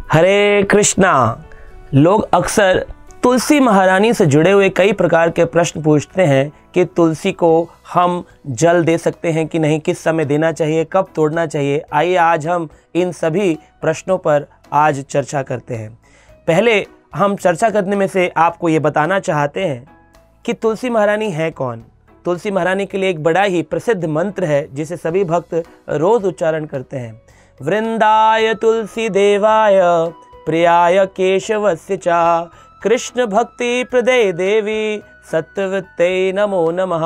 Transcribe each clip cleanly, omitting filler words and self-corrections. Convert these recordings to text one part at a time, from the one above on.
हरे कृष्णा। लोग अक्सर तुलसी महारानी से जुड़े हुए कई प्रकार के प्रश्न पूछते हैं कि तुलसी को हम जल दे सकते हैं कि नहीं, किस समय देना चाहिए, कब तोड़ना चाहिए। आइए आज हम इन सभी प्रश्नों पर आज चर्चा करते हैं। पहले हम चर्चा करने में से आपको ये बताना चाहते हैं कि तुलसी महारानी है कौन। तुलसी महारानी के लिए एक बड़ा ही प्रसिद्ध मंत्र है जिसे सभी भक्त रोज उच्चारण करते हैं। वृंदाय तुलसी देवाय प्रियाय केशवस्य चा कृष्ण भक्ति प्रदे देवी सत्वते नमो नमः।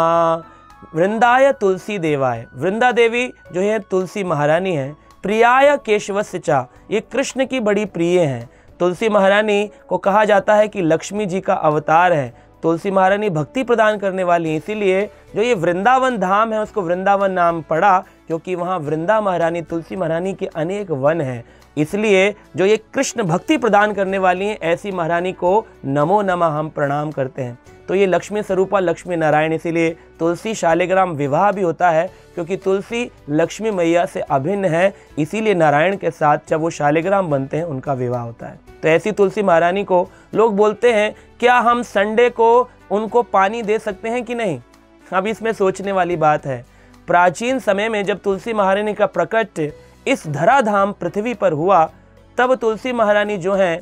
वृंदाय तुलसी देवाय, वृंदा देवी जो है तुलसी महारानी है। प्रियाय केशवस्य चा, ये कृष्ण की बड़ी प्रिय हैं। तुलसी महारानी को कहा जाता है कि लक्ष्मी जी का अवतार है। तुलसी महारानी भक्ति प्रदान करने वाली है, इसीलिए जो ये वृंदावन धाम है उसको वृंदावन नाम पड़ा, क्योंकि वहाँ वृंदा महारानी तुलसी महारानी के अनेक वन हैं। इसलिए जो ये कृष्ण भक्ति प्रदान करने वाली हैं, ऐसी महारानी को नमो नमः हम प्रणाम करते हैं। तो ये लक्ष्मी स्वरूपा लक्ष्मी नारायण, इसीलिए तुलसी शालिग्राम विवाह भी होता है, क्योंकि तुलसी लक्ष्मी मैया से अभिन्न है। इसीलिए नारायण के साथ जब वो शालिग्राम बनते हैं उनका विवाह होता है। तो ऐसी तुलसी महारानी को लोग बोलते हैं, क्या हम संडे को उनको पानी दे सकते हैं कि नहीं। अब इसमें सोचने वाली बात है। प्राचीन समय में जब तुलसी महारानी का प्रकट इस धराधाम पृथ्वी पर हुआ, तब तुलसी महारानी जो हैं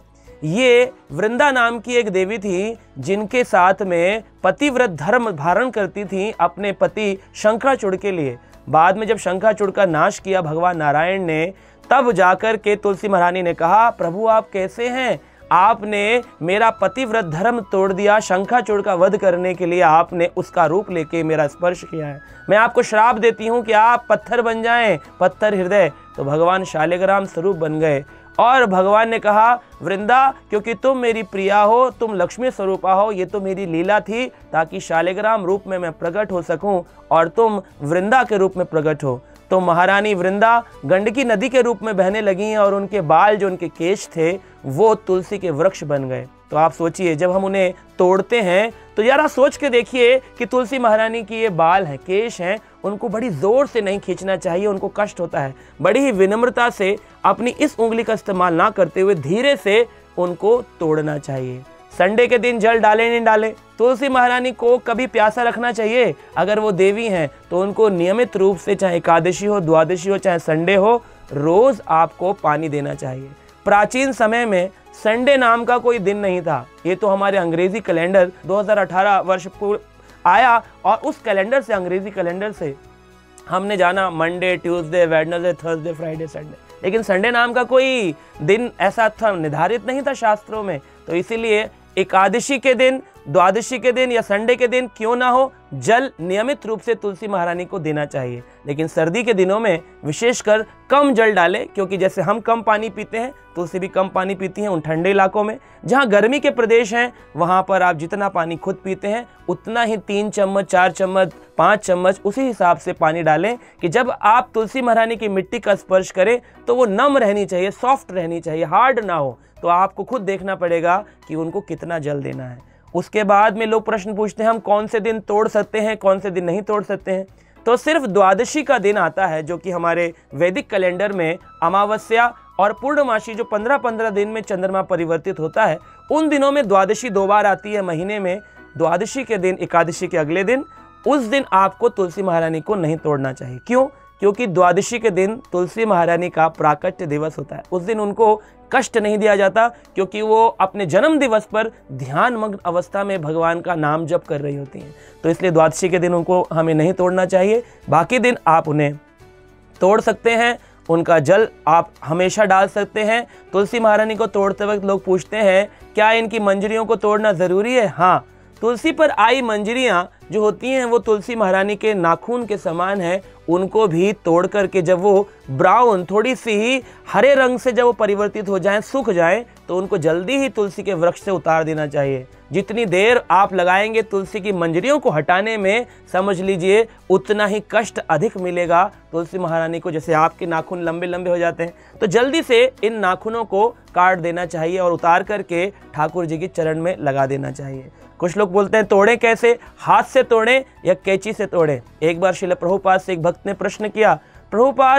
ये वृंदा नाम की एक देवी थी, जिनके साथ में पतिव्रत धर्म धारण करती थी अपने पति शंखचूड़ के लिए। बाद में जब शंखचूड़ का नाश किया भगवान नारायण ने, तब जाकर के तुलसी महारानी ने कहा, प्रभु आप कैसे हैं, आपने मेरा पतिव्रत धर्म तोड़ दिया, शंखचूड़ का वध करने के लिए आपने उसका रूप लेके मेरा स्पर्श किया है। मैं आपको श्राप देती हूँ कि आप पत्थर बन जाएं, पत्थर हृदय। तो भगवान शालिग्राम स्वरूप बन गए और भगवान ने कहा, वृंदा क्योंकि तुम मेरी प्रिया हो, तुम लक्ष्मी स्वरूपा हो, ये तो मेरी लीला थी ताकि शालिग्राम रूप में मैं प्रकट हो सकूं और तुम वृंदा के रूप में प्रकट हो। तो महारानी वृंदा गंडकी नदी के रूप में बहने लगी और उनके बाल जो उनके केश थे वो तुलसी के वृक्ष बन गए। तो आप सोचिए, जब हम उन्हें तोड़ते हैं तो जरा सोच के देखिए कि तुलसी महारानी की ये बाल हैं, केश हैं, उनको बड़ी जोर से नहीं खींचना चाहिए, उनको कष्ट होता है। बड़ी ही विनम्रता से अपनी इस उंगली का इस्तेमाल ना करते हुए धीरे से उनको तोड़ना चाहिए। संडे के दिन जल डाले नहीं डाले, तुलसी महारानी को कभी प्यासा रखना चाहिए। अगर वो देवी हैं तो उनको नियमित रूप से, चाहे एकादशी हो, द्वादशी हो, चाहे संडे हो, रोज आपको पानी देना चाहिए। प्राचीन समय में संडे नाम का कोई दिन नहीं था। ये तो हमारे अंग्रेजी कैलेंडर 2018 वर्ष पूर्व आया और उस कैलेंडर से, अंग्रेजी कैलेंडर से हमने जाना Monday, Tuesday, Wednesday, Thursday, Friday, Sunday. लेकिन संडे नाम का कोई दिन ऐसा था निर्धारित नहीं था शास्त्रों में। तो इसीलिए एकादशी के दिन, द्वादशी के दिन या संडे के दिन क्यों ना हो, जल नियमित रूप से तुलसी महारानी को देना चाहिए। लेकिन सर्दी के दिनों में विशेषकर कम जल डालें, क्योंकि जैसे हम कम पानी पीते हैं तुलसी भी कम पानी पीती हैं। उन ठंडे इलाकों में जहाँ गर्मी के प्रदेश हैं वहाँ पर आप जितना पानी खुद पीते हैं उतना ही 3 चम्मच, 4 चम्मच, 5 चम्मच उसी हिसाब से पानी डालें कि जब आप तुलसी महारानी की मिट्टी का स्पर्श करें तो वो नम रहनी चाहिए, सॉफ्ट रहनी चाहिए, हार्ड ना हो। तो आपको खुद देखना पड़ेगा कि उनको कितना जल देना है। उसके बाद में लोग प्रश्न पूछते हैं, हम कौन से दिन तोड़ सकते हैं, कौन से दिन नहीं तोड़ सकते हैं। तो सिर्फ द्वादशी का दिन आता है, जो कि हमारे वैदिक कैलेंडर में अमावस्या और पूर्णमासी जो 15-15 दिन में चंद्रमा परिवर्तित होता है, उन दिनों में द्वादशी 2 बार आती है महीने में। द्वादशी के दिन, एकादशी के अगले दिन, उस दिन आपको तुलसी महारानी को नहीं तोड़ना चाहिए। क्यों? क्योंकि द्वादशी के दिन तुलसी महारानी का प्राकट्य दिवस होता है। उस दिन उनको कष्ट नहीं दिया जाता, क्योंकि वो अपने जन्म दिवस पर ध्यान मग्न अवस्था में भगवान का नाम जप कर रही होती हैं। तो इसलिए द्वादशी के दिन उनको हमें नहीं तोड़ना चाहिए। बाकी दिन आप उन्हें तोड़ सकते हैं, उनका जल आप हमेशा डाल सकते हैं। तुलसी महारानी को तोड़ते वक्त लोग पूछते हैं, क्या इनकी मंजरियों को तोड़ना ज़रूरी है? हाँ, तुलसी पर आई मंजरियाँ जो होती हैं वो तुलसी महारानी के नाखून के समान है। उनको भी तोड़ करके जब वो ब्राउन, थोड़ी सी ही हरे रंग से जब वो परिवर्तित हो जाएं, सूख जाएं, तो उनको जल्दी ही तुलसी के वृक्ष से उतार देना चाहिए। जितनी देर आप लगाएंगे तुलसी की मंजरियों को हटाने में, समझ लीजिए उतना ही कष्ट अधिक मिलेगा तुलसी महारानी को। जैसे आपके नाखून लंबे लंबे हो जाते हैं, तो जल्दी से इन नाखूनों को काट देना चाहिए और उतार करके ठाकुर जी के चरण में लगा देना चाहिए। कुछ लोग बोलते हैं तोड़ें कैसे, हाथ से तोड़ें या कैंची से तोड़ें। एक बार श्रील प्रभुपाद से एक भक्त ने प्रश्न किया, प्रभुपाद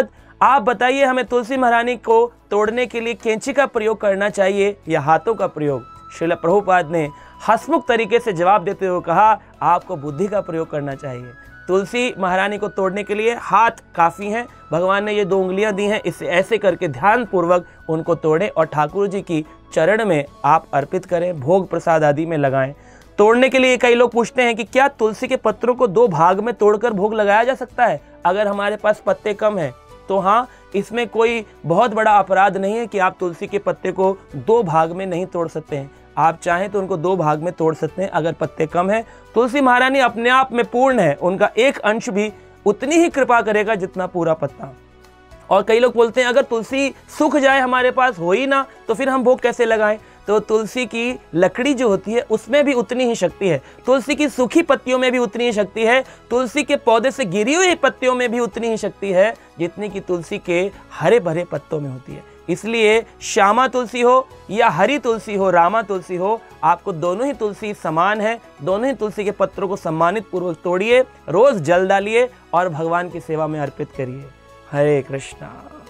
आप बताइए, हमें तुलसी महारानी को तोड़ने के लिए कैंची का प्रयोग करना चाहिए या हाथों का प्रयोग? श्रील प्रभुपाद ने हंसमुख तरीके से जवाब देते हुए कहा, आपको बुद्धि का प्रयोग करना चाहिए। तुलसी महारानी को तोड़ने के लिए हाथ काफ़ी हैं। भगवान ने ये 2 उंगलियां दी हैं, इसे ऐसे करके ध्यान पूर्वक उनको तोड़ें और ठाकुर जी की चरण में आप अर्पित करें, भोग प्रसाद आदि में लगाएं। तोड़ने के लिए कई लोग पूछते हैं कि क्या तुलसी के पत्रों को 2 भाग में तोड़कर भोग लगाया जा सकता है? अगर हमारे पास पत्ते कम हैं तो हाँ, इसमें कोई बहुत बड़ा अपराध नहीं है कि आप तुलसी के पत्ते को 2 भाग में नहीं तोड़ सकते हैं। आप चाहें तो उनको 2 भाग में तोड़ सकते हैं अगर पत्ते कम हैं। तुलसी महारानी अपने आप में पूर्ण है, उनका एक अंश भी उतनी ही कृपा करेगा जितना पूरा पत्ता। और कई लोग बोलते हैं अगर तुलसी सूख जाए, हमारे पास हो ही ना, तो फिर हम भोग कैसे लगाएं? तो तुलसी की लकड़ी जो होती है उसमें भी उतनी ही शक्ति है, तुलसी की सूखी पत्तियों में भी उतनी ही शक्ति है, तुलसी के पौधे से गिरी हुई पत्तियों में भी उतनी ही शक्ति है जितनी कि तुलसी के हरे भरे पत्तों में होती है। इसलिए श्यामा तुलसी हो या हरी तुलसी हो, रामा तुलसी हो, आपको दोनों ही तुलसी समान है। दोनों ही तुलसी के पत्रों को सम्मानित पूर्वक तोड़िए, रोज जल डालिए और भगवान की सेवा में अर्पित करिए। हरे कृष्णा।